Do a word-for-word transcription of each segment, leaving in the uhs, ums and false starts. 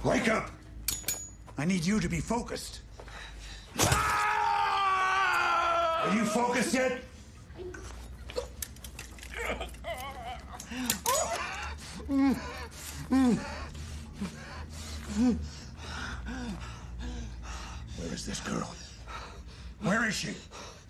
Wake up! I need you to be focused. Are you focused yet? Where is this girl? Where is she?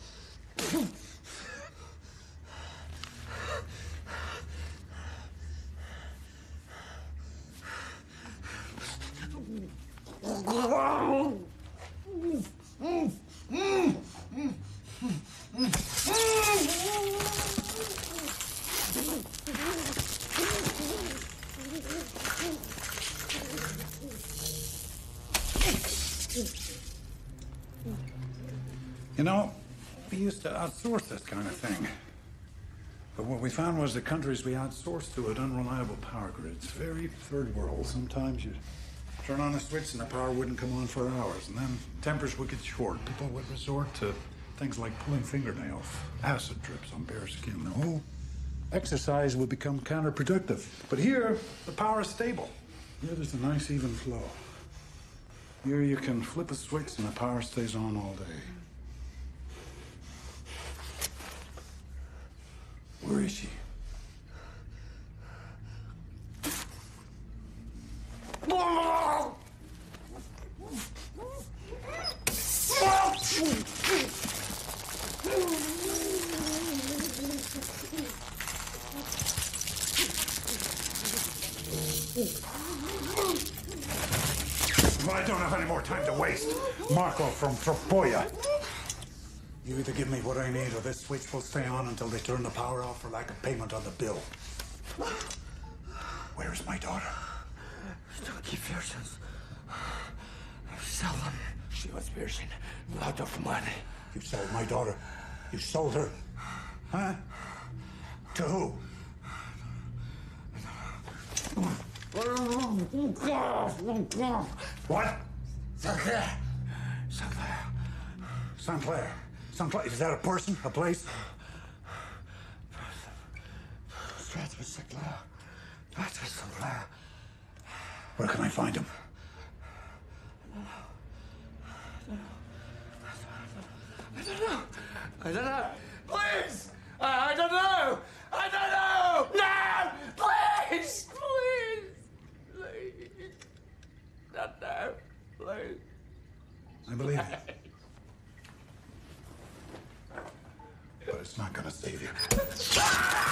You know, we used to outsource this kind of thing. But what we found was the countries we outsourced to had unreliable power grids. Very third world. Sometimes you turn on a switch and the power wouldn't come on for hours. And then tempers would get short. People would resort to things like pulling fingernails, acid drips on bare skin. The whole exercise would become counterproductive. But here, the power is stable. Here, there's a nice even flow. Here, you can flip a switch and the power stays on all day. Where is she? I don't have any more time to waste. Marco from Tropoia. You either give me what I need or this switch will stay on until they turn the power off for lack of payment on the bill. Where is my daughter? Don't keep versions. Sell them. She was virgin. Out of money. You sold my daughter. You sold her. Huh? To who? What? Saint Clair. Saint Clair. Saint Clair. Saint Clair. Is that a person? A place? Straight to Saint Clair. Straight to Saint Clair. Where can I find him? I don't know. I don't know. Please! I, I don't know! I don't know! No! Please! Please! Please! Not now. Please. I believe you. But it's not gonna save you.